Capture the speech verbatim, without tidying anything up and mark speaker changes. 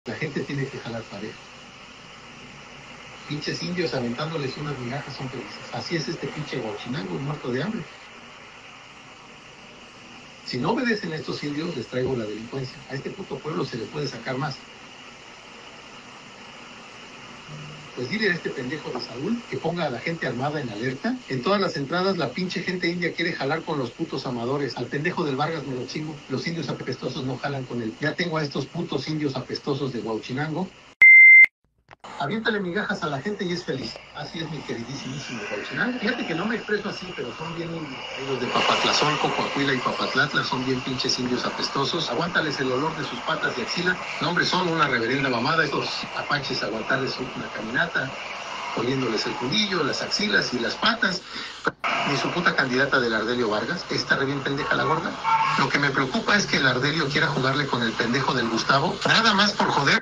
Speaker 1: La gente tiene que jalar parejo. Pinches indios aventándoles unas migajas son felices. Así es este pinche Huachinango muerto de hambre. Si no obedecen a estos indios, les traigo la delincuencia. A este puto pueblo se le puede sacar más. Pues dile a este pendejo de Saúl que ponga a la gente armada en alerta. En todas las entradas la pinche gente india quiere jalar con los putos amadores. Al pendejo del Vargas me lo chingo. Los indios apestosos no jalan con él. Ya tengo a estos putos indios apestosos de Huachinango. Aviéntale migajas a la gente y es feliz. Así es mi queridísimo Huachinango. Fíjate que no me expreso así, pero son bien los de Papatlazolco, Coahuila y Papatlatla, son bien pinches indios apestosos. Aguántales el olor de sus patas de axila. No, hombre, son una reverenda mamada. Estos apaches aguantarles una caminata, oliéndoles el culillo, las axilas y las patas. Ni su puta candidata del Ardelio Vargas, está re bien pendeja la gorda. Lo que me preocupa es que el Ardelio quiera jugarle con el pendejo del Gustavo, nada más por joder.